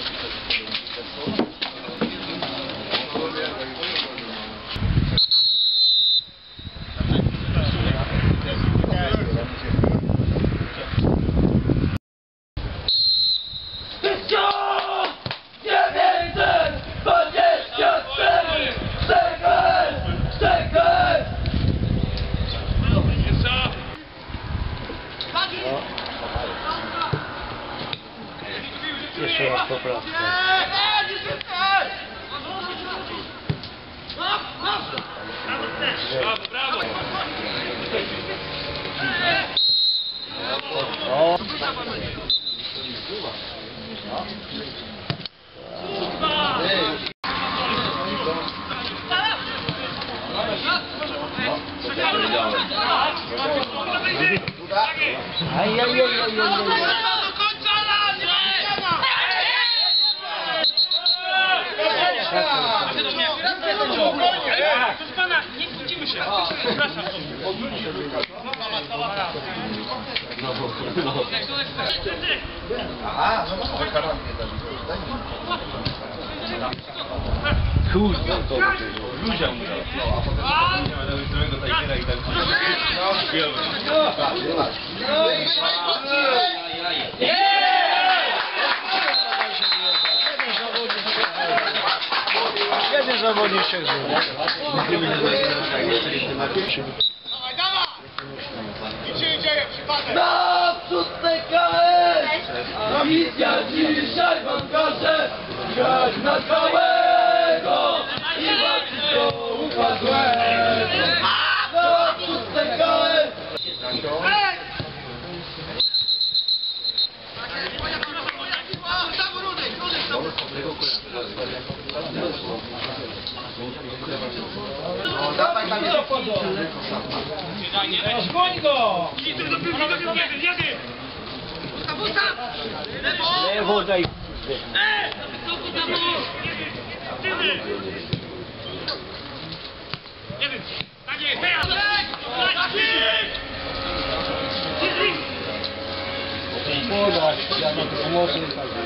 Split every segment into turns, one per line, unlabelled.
Jeszcze raz poprawkę.
Brawo!
O!
Proszę pana, nie kłócimy się. Przepraszam.
Aha, no
Kurde, to
Luzia mu całego tajkiera i tak.
jeden zawodnik się zbył.
Naprzód TKS! Misja dzisiaj wam każe grać na całego i walczyć do upadłego. Naprzód TKS!
dawaj tam jest.
Zgoń go! Idź do piłki, jadę!
Lewo daj.
Nie wiem, tak jest!
Podać, ja na to pomocy nie tak.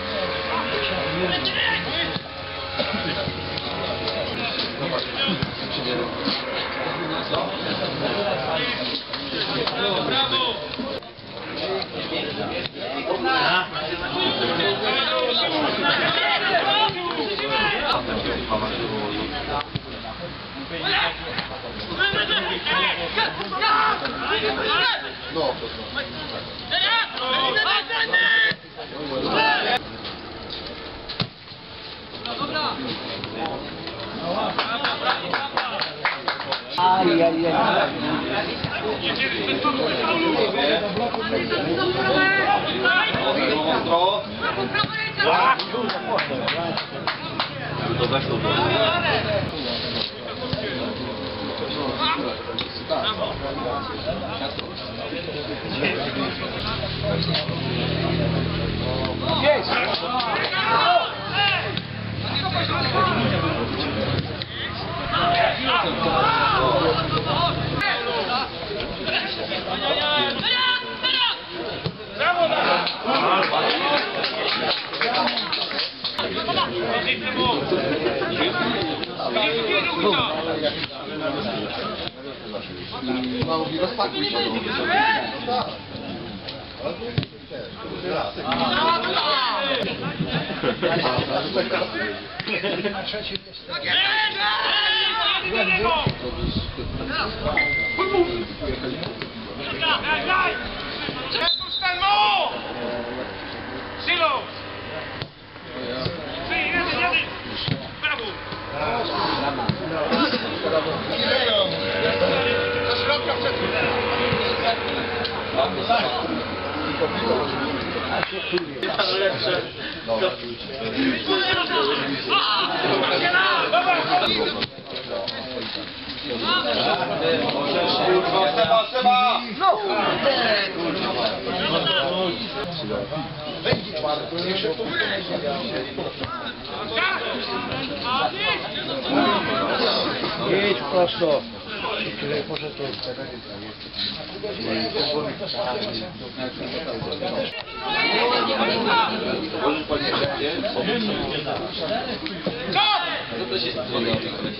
Brawo!
No,
To weszło do...
no mówi, rozpakuj się. Seba!
No!
Jedź prosto. Tutaj może to...
Możesz podnieść. Co to się dzieje?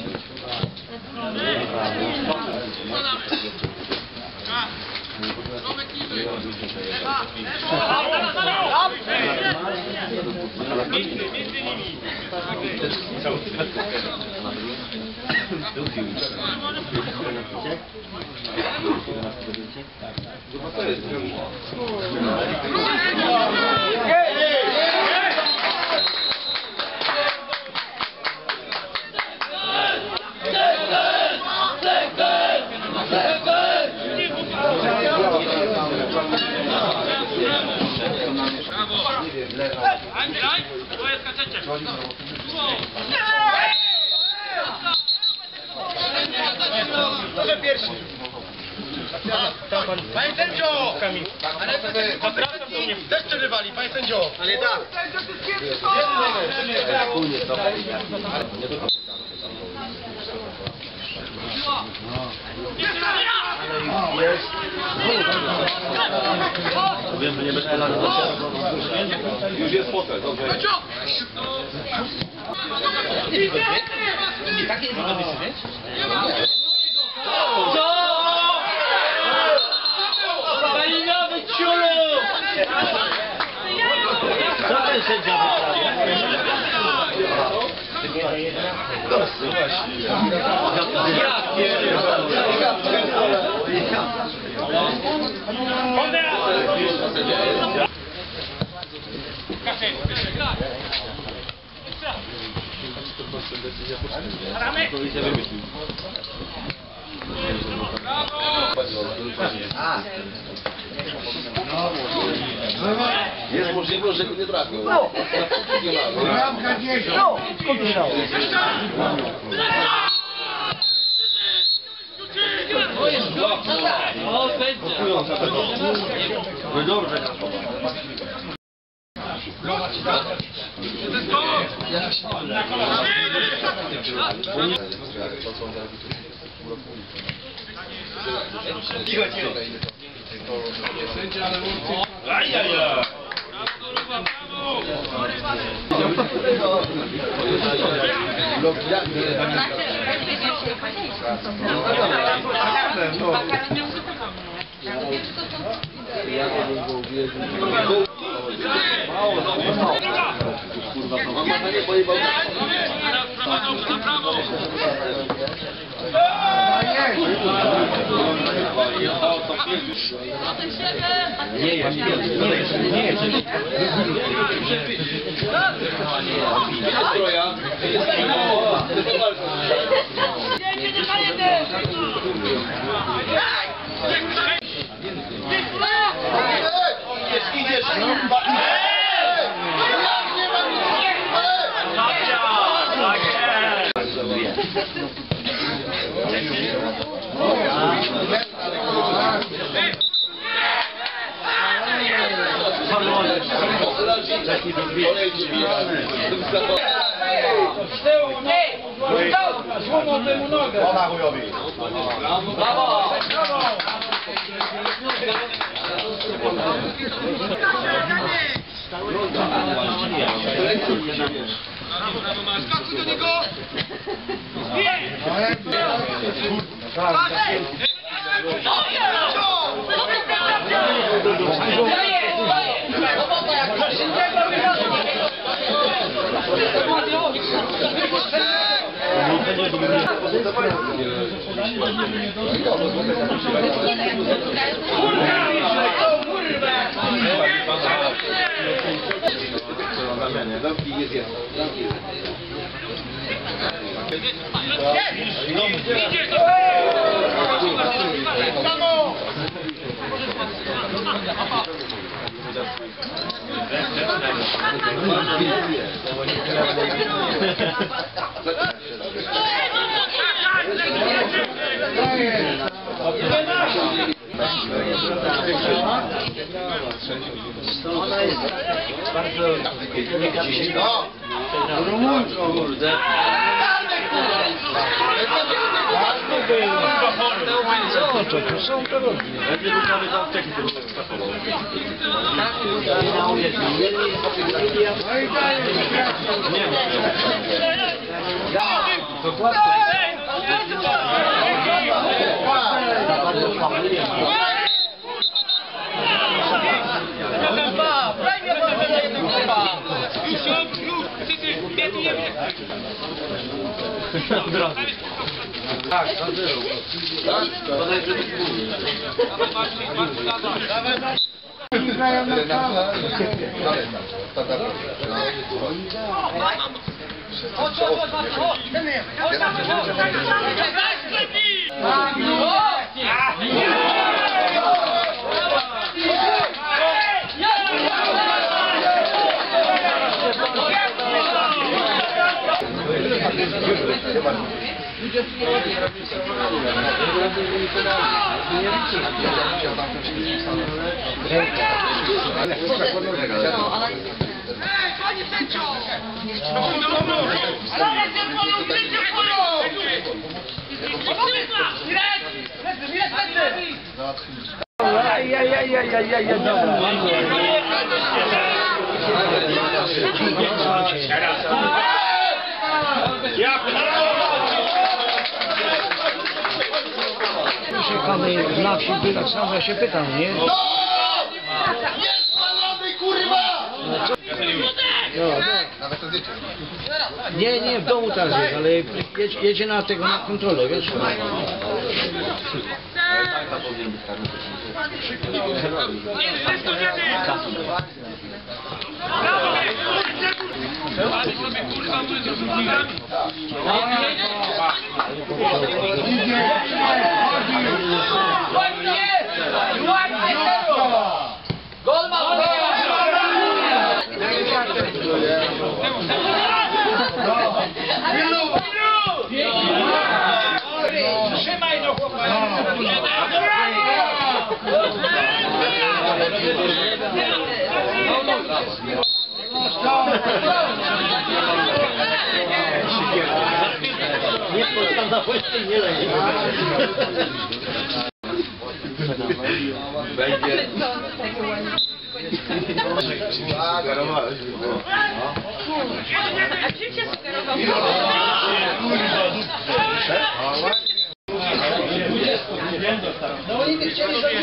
Panie sędzio! Ale też przerywali, panie sędzio! Ale tak!
Wiem, że nie będzie już jest fotel, dobrze.
Takie jest zapisy, wiesz?
Malinowy ciulu! Co ten sędzia
Jest możliwość, że go nie trafią.
Bramka gdzieś!
O, sędzia!
No dobrze. Ajajaj!
Nie jest, nie jest.
Złomą temu nogę! Ona chujowi!
Brawo!
Skakuj do niego!
Ona jest bardzo
No! Rumunsko!
kurde.
Co to są to robią?
Od razu. Tak, to było.
Tak? To najpierw
Czekamy na wsi, tak samo ja się pytam, nie?
No! Jest panowy, kurwa! Nawet to zdjęcie.
Nie, w domu teraz jest, ale jedzie na tego, na kontrolę, wiesz?
Trzymaj do chłopaka!
Nie podam na płytę, nie lej.
Będzie.
A czym się sugerował?
No oni by chcieli, żeby...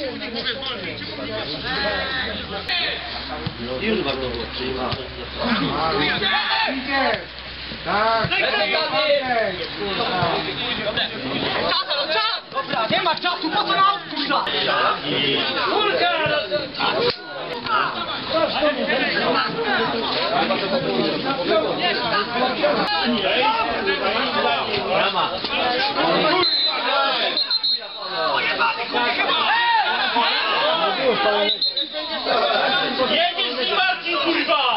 Już bardzo było przyjmowane.
Dobra, nie ma czasu, po co na odpuszcza?
Brama.
Jedziesz z Marcin, kurwa!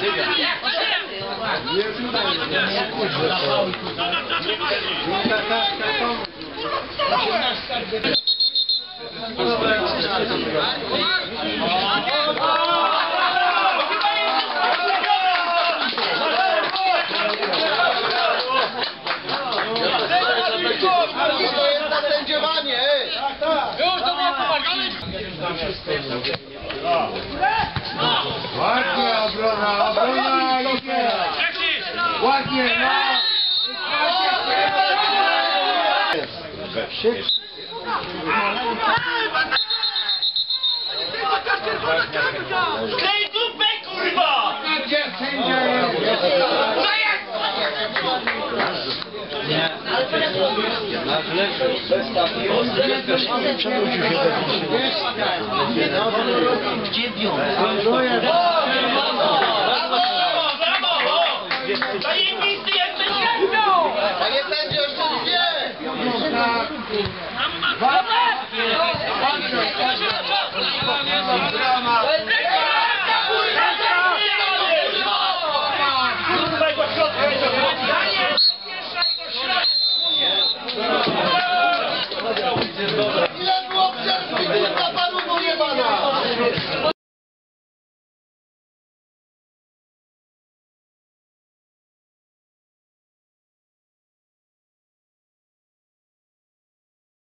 To jest na sędziowanie! Już do mnie pomagali!
Ładnie obrona, obrona idzie! Ładnie, no!
Klej dupę, kurwa!
Gdzie sędzia jest?
Co jest?
Nie. Nasz lepszy. Przewrócił się do
Dziękuję.
Zajebisty jesteś! Panie sędzio, jeszcze dwie!